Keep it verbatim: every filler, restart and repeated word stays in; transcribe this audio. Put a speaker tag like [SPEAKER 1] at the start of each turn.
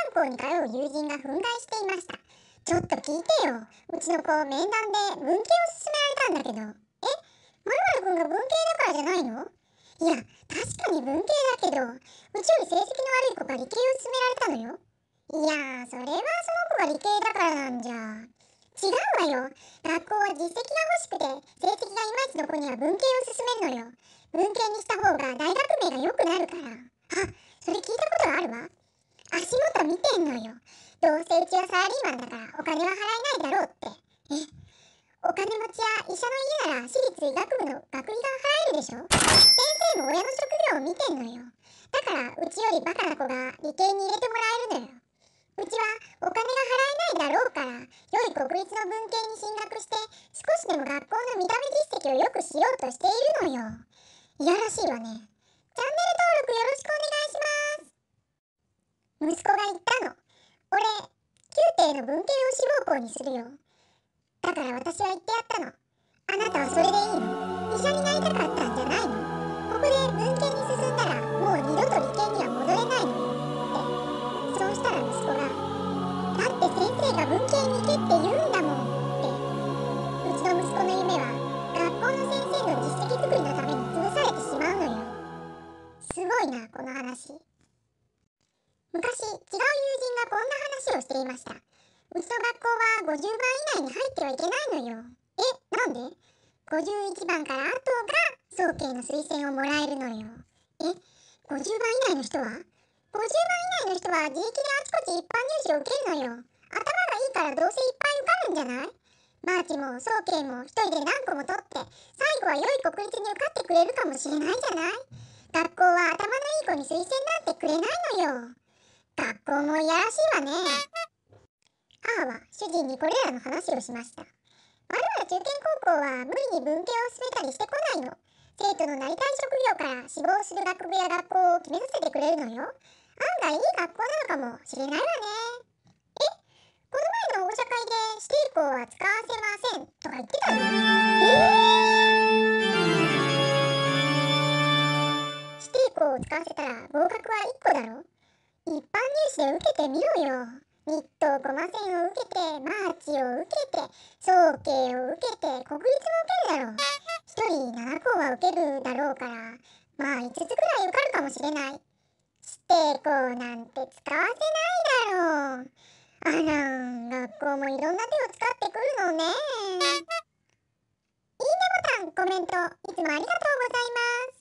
[SPEAKER 1] 校に通う友人が憤慨していました。ちょっと聞いてよ。うちの子、面談で文系を勧められたんだけど。え、〇〇くんが文系だからじゃないの？いや、確かに文系だけど、うちより成績の悪い子が理系を勧められたのよ。いやー、それはその子が理系だからなんじゃ。違うわよ。学校は実績が欲しくて、成績がいまいちの子には文系を勧めるのよ。文系にした方が大学名が良くなるから。あ、それ聞いたことがあるわ。足元見てんのよ。どうせうちはサラリーマンだからお金は払えないだろうって。え、お金持ちや医者の家なら私立医学部の学費が払えるでしょ。先生も親の職業を見てんのよ。だからうちよりバカな子が理系に入れてもらえるのよ。うちはお金が払えないだろうから、良い国立の文系に進学して少しでも学校の見た目実績を良くしようとしているのよ。いやらしいわね。チャンネル登録よろしくお願いします。息子が言ったの。俺、宮廷の文系を志望校にするよ。だから私は言ってやったの。あなたはそれでいいの？医者になりたかったんじゃないの？ここで文系に進んだらもう二度と理系には戻れないのよって。そうしたら息子が、だって先生が文系に行けって言うんだもんって。うちの息子の夢は学校の先生の実績作りのために潰されてしまうのよ。すごいな、この話。昔、違う友人がこんな話をしていました。うちの学校はごじゅうばん以内に入ってはいけないのよ。え、なんで？ ごじゅういち 番から後が早慶の推薦をもらえるのよ。え、ごじゅうばん以内の人は？ ごじゅう 番以内の人は自力であちこち一般入試を受けるのよ。頭がいいからどうせいっぱい受かるんじゃない？マーチも早慶も一人で何個も取って最後は良い国立に受かってくれるかもしれないじゃない。学校は頭のいい子に推薦なんてくれないのよ。学校もいやらしいわね。母は主人にこれらの話をしました。我々中堅高校は無理に文系を進めたりしてこないの。生徒のなりたい職業から志望する学部や学校を決めさせてくれるのよ。案外いい学校なのかもしれないわね。え、この前の保護者会で指定校は使わせませんとか言ってたの？えー、指定校を使わせたら合格はいっこだろ。一般入試で受けてみろよ。日東コマ線を受けて、マーチを受けて、早慶を受けて、国立も受けるだろう。一人ななこは受けるだろうから、まあいつつくらい受かるかもしれない。指定校なんて使わせないだろう。あら、学校もいろんな手を使ってくるのね。いいねボタン、コメント、いつもありがとうございます。